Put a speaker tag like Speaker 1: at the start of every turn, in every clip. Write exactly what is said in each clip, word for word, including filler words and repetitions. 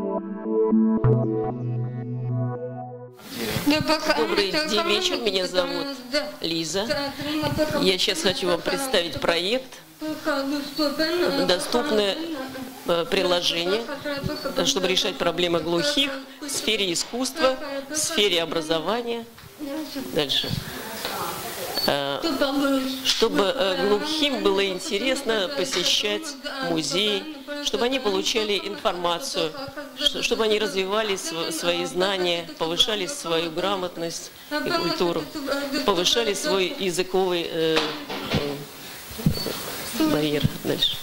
Speaker 1: Добрый день, вечер. Меня зовут Лиза. Я сейчас хочу вам представить проект «Доступное приложение, чтобы решать проблемы глухих в сфере искусства, в сфере образования». Дальше. Чтобы глухим было интересно посещать музей, чтобы они получали информацию, чтобы они развивали свои знания, повышали свою грамотность и культуру, повышали свой языковый э, барьер. Дальше.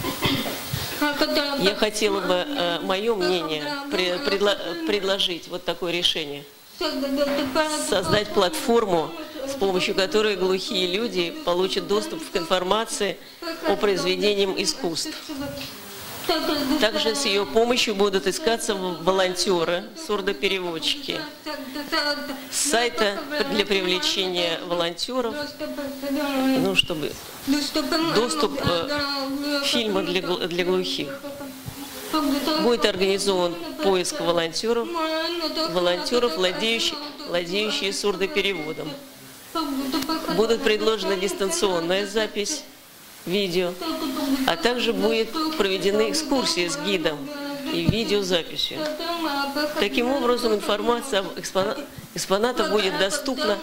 Speaker 1: Я хотела бы э, мое мнение пред, предло, предложить вот такое решение. Создать платформу, с помощью которой глухие люди получат доступ к информации о произведениях искусств. Также с ее помощью будут искаться волонтеры, сурдопереводчики. С сайта для привлечения волонтеров, ну, чтобы доступ э, фильма для, для глухих. Будет организован поиск волонтеров, волонтеров, владеющих, владеющих сурдопереводом. Будет предложена дистанционная запись видео, а также будет проведены экскурсии с гидом и видеозаписью. Таким образом, информация об экспонатах экспонатов будет доступна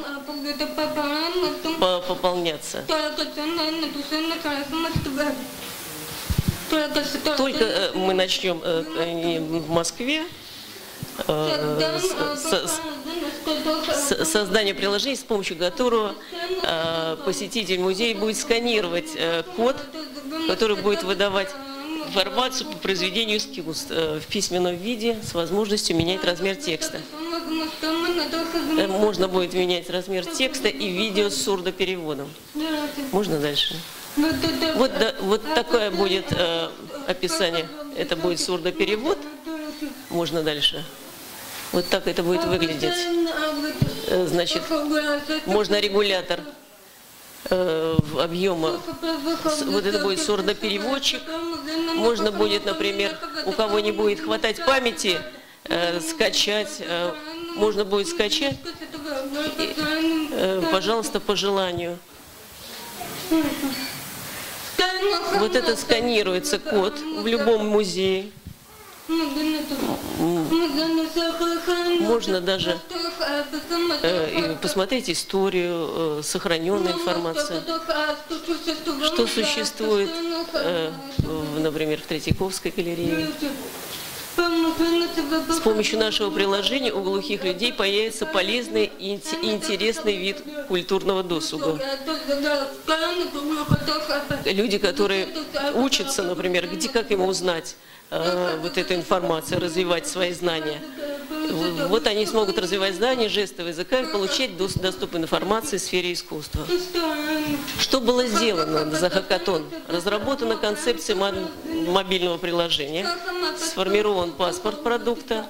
Speaker 1: пополняться. Только мы начнем в Москве создание приложения, с помощью которого посетитель музея будет сканировать код, который будет выдавать информацию по произведению искусств в письменном виде с возможностью менять размер текста. Можно будет менять размер текста и видео с сурдопереводом. Можно дальше? Вот, да, вот такое будет э, описание. Это будет сурдоперевод. Можно дальше. Вот так это будет выглядеть. Э, значит, можно регулятор э, объема. Вот это будет сурдопереводчик. Можно будет, например, у кого не будет хватать памяти, э, скачать. Э, можно будет скачать, э, пожалуйста, по желанию. Вот это сканируется код в любом музее. Можно даже э, посмотреть историю, э, сохраненную информацию, что существует, э, в, например, в Третьяковской галерее. С помощью нашего приложения у глухих людей появится полезный и интересный вид культурного досуга. Люди, которые учатся, например, где, как им узнать э, вот эту информацию, развивать свои знания. Вот они смогут развивать знания жестового языка и получать доступ к информации в сфере искусства. Что было сделано за хакатон? Разработана концепция мобильного приложения, сформирован паспорт продукта,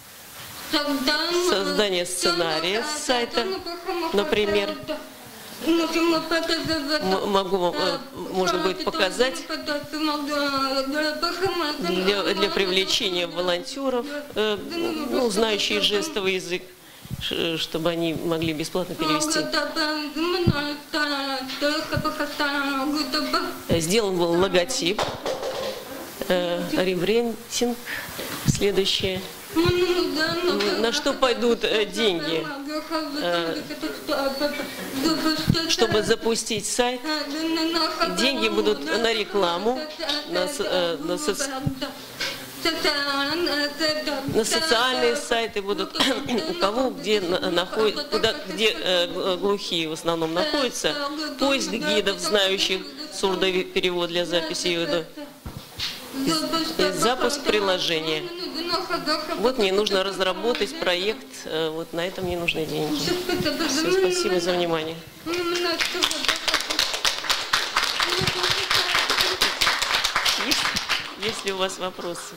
Speaker 1: создание сценария с сайта, например. Могу вам, можно будет показать для, для привлечения волонтеров, ну, знающие жестовый язык, чтобы они могли бесплатно перевести. Сделан был логотип, ребрендинг, следующее. На что пойдут деньги? Чтобы запустить сайт, деньги будут на рекламу, на, на, соци... на социальные сайты будут, у кого где находится, куда, где э, глухие в основном находятся, поиск гидов, знающих сурдоперевод для записи видео. И запуск приложения. Вот мне нужно разработать проект, вот на это мне нужны деньги. Все, спасибо за внимание. Есть, есть ли у вас вопросы?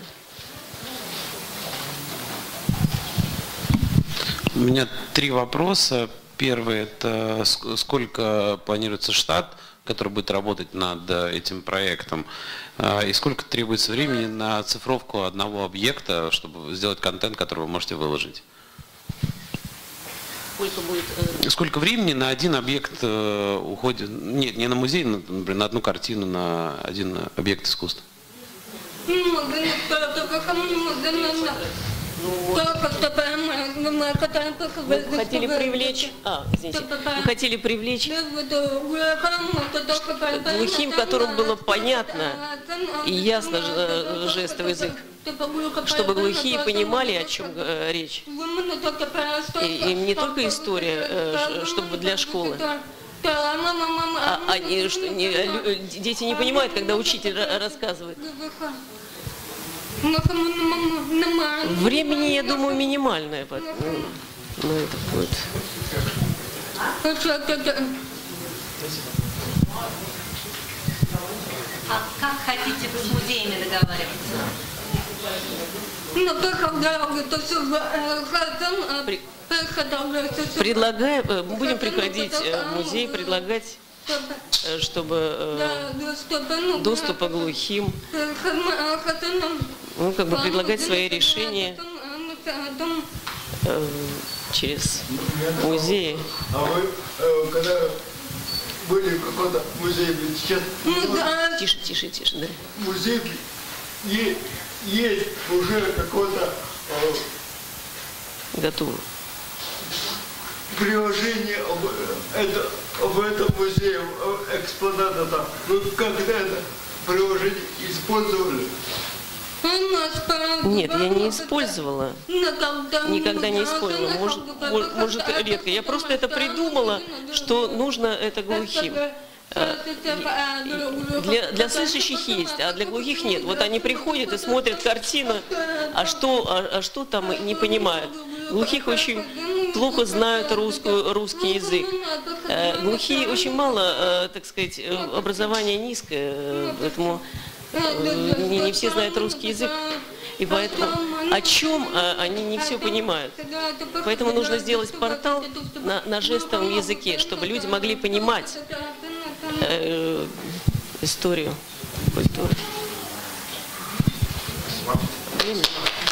Speaker 2: У меня три вопроса. Первый – это сколько планируется штат который будет работать над этим проектом? И сколько требуется времени на оцифровку одного объекта, чтобы сделать контент, который вы можете выложить?
Speaker 1: Сколько будет? Э...
Speaker 2: Сколько времени на один объект э, уходит? Нет, не на музей, на, например, на одну картину, на один объект искусства.
Speaker 1: Ну, вот. Вы хотели привлечь, а, извините, вы хотели привлечь глухим, которым было понятно и ясно жестовый язык, чтобы глухие понимали, о чем речь. И, и не только история, чтобы для школы. А, они, что, не, дети не понимают, когда учитель рассказывает. Времени, я думаю, минимальное. Но это будет.
Speaker 3: А как хотите вы с музеями договариваться?
Speaker 1: При... Предлагаем, будем приходить в музей, предлагать, чтобы доступа глухим, ну, как бы предлагать свои решения э, через музеи.
Speaker 4: А вы, э, когда были в каком-то музее, сейчас...
Speaker 1: Тише, тише, тише, да.
Speaker 4: Музей и есть уже какое-то... Э,
Speaker 1: Готово.
Speaker 4: Приложение об, это, об этом музее, экспоната там. Ну, когда это приложение использовали?
Speaker 1: Нет, я не использовала. Никогда не использовала. Может, может, редко. Я просто это придумала, что нужно это глухим. Для, для слышащих есть, а для глухих нет. Вот они приходят и смотрят картину, а что, а, а что там не понимают. Глухих очень плохо знают русскую, русский язык. Глухие очень мало, так сказать, образование низкое, поэтому не, не все знают русский язык. И поэтому о чем они не все понимают. Поэтому нужно сделать портал на, на жестовом языке, чтобы люди могли понимать э, историю, культуру. Время.